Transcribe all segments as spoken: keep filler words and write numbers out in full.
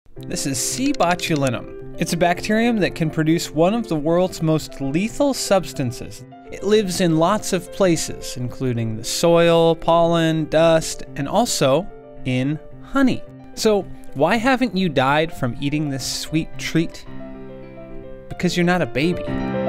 This is C. botulinum. It's a bacterium that can produce one of the world's most lethal substances. It lives in lots of places, including the soil, pollen, dust, and also in honey. So why haven't you died from eating this sweet treat? Because you're not a baby.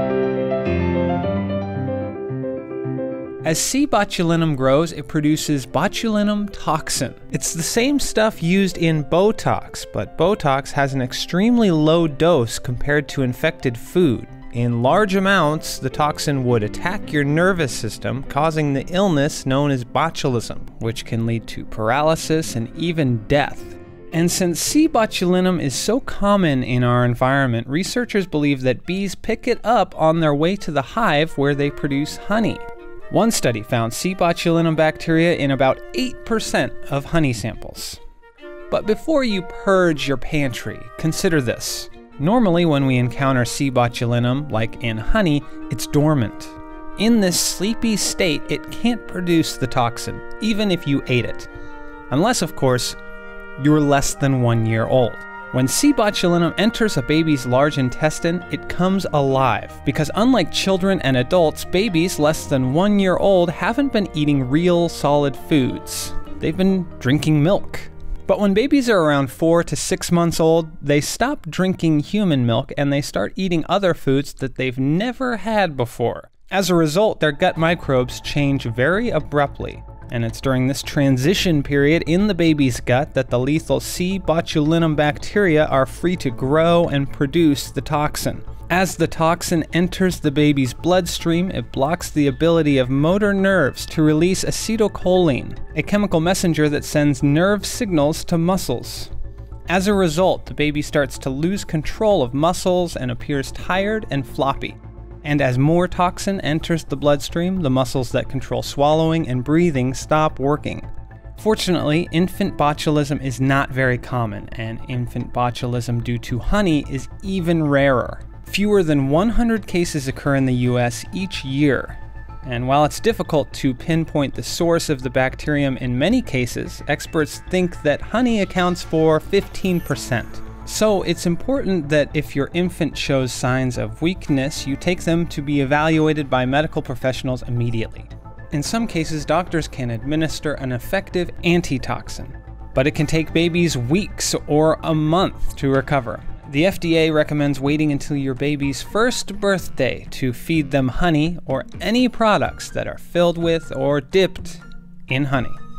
As C. botulinum grows, it produces botulinum toxin. It's the same stuff used in Botox, but Botox has an extremely low dose compared to infected food. In large amounts, the toxin would attack your nervous system, causing the illness known as botulism, which can lead to paralysis and even death. And since C. botulinum is so common in our environment, researchers believe that bees pick it up on their way to the hive where they produce honey. One study found C. botulinum bacteria in about eight percent of honey samples. But before you purge your pantry, consider this. Normally when we encounter C. botulinum, like in honey, it's dormant. In this sleepy state, it can't produce the toxin, even if you ate it. Unless, of course, you're less than one year old. When C. botulinum enters a baby's large intestine, it comes alive, because unlike children and adults, babies less than one year old haven't been eating real solid foods. They've been drinking milk. But when babies are around four to six months old, they stop drinking human milk and they start eating other foods that they've never had before. As a result, their gut microbes change very abruptly. And it's during this transition period in the baby's gut that the lethal C. botulinum bacteria are free to grow and produce the toxin. As the toxin enters the baby's bloodstream, it blocks the ability of motor nerves to release acetylcholine, a chemical messenger that sends nerve signals to muscles. As a result, the baby starts to lose control of muscles and appears tired and floppy. And as more toxin enters the bloodstream, the muscles that control swallowing and breathing stop working. Fortunately, infant botulism is not very common, and infant botulism due to honey is even rarer. Fewer than one hundred cases occur in the U S each year. And while it's difficult to pinpoint the source of the bacterium in many cases, experts think that honey accounts for fifteen percent. So it's important that if your infant shows signs of weakness, you take them to be evaluated by medical professionals immediately. In some cases, doctors can administer an effective antitoxin, but it can take babies weeks or a month to recover. The F D A recommends waiting until your baby's first birthday to feed them honey or any products that are filled with or dipped in honey.